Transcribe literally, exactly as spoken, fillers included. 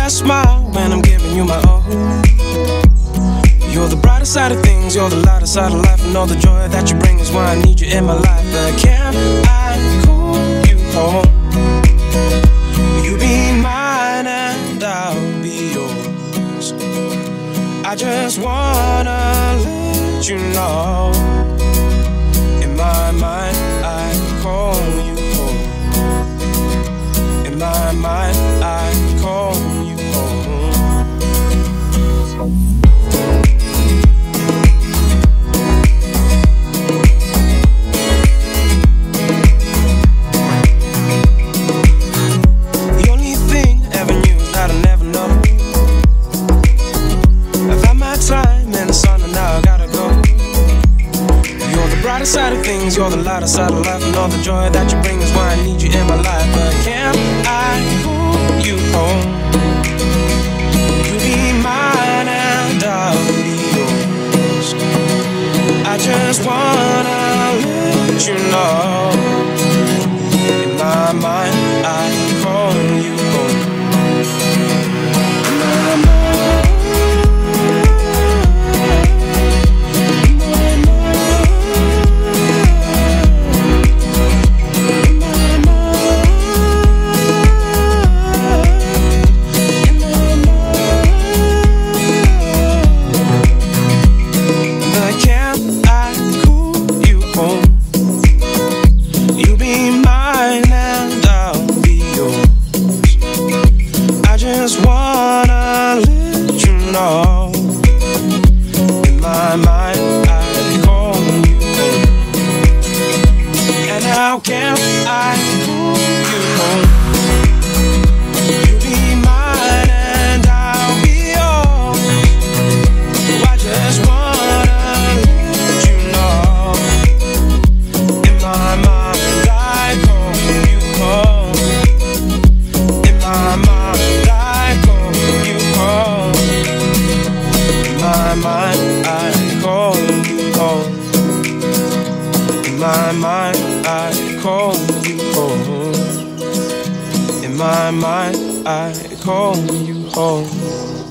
that smile when I'm giving you my all. You're the brighter side of things, you're the lighter side of life, and all the joy that you bring is why I need you in my life. But can I call you home? Will you be mine and I'll be yours? I just wanna let you know, in my mind I call you home. In my mind I call you home. The only thing ever knew that I never know, I've had my time in the sun and now I gotta go. You're the brighter side of things, you're the lighter side of life, and all the joy that you bring is why I need you in my life. But can I pull you home? You be mine and I'll be yours. I just wanna let you know, in my mind I call you home. In my mind, how can I pull you home? You be mine and I'll be yours. I just wanna let you know, in my mind I call you home. In my mind I call you home. In my mind I call you home. In my mind I call you home. In my mind I call you home.